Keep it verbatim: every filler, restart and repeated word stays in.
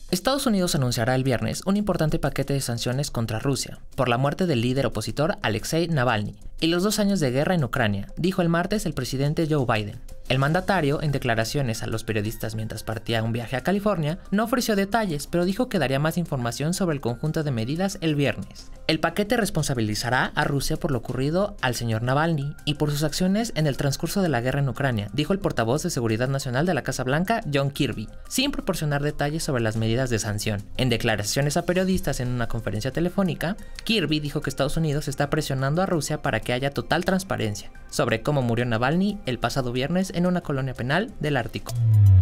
Estados Unidos anunciará el viernes un importante paquete de sanciones contra Rusia por la muerte del líder opositor Alexei Navalny y los dos años de guerra en Ucrania, dijo el martes el presidente Joe Biden. El mandatario, en declaraciones a los periodistas mientras partía un viaje a California, no ofreció detalles, pero dijo que daría más información sobre el conjunto de medidas el viernes. El paquete responsabilizará a Rusia por lo ocurrido al señor Navalny y por sus acciones en el transcurso de la guerra en Ucrania, dijo el portavoz de Seguridad Nacional de la Casa Blanca, John Kirby, sin proporcionar detalles sobre las medidas de sanción. En declaraciones a periodistas en una conferencia telefónica, Kirby dijo que Estados Unidos está presionando a Rusia para que haya total transparencia sobre cómo murió Navalny el pasado viernes en una colonia penal del Ártico.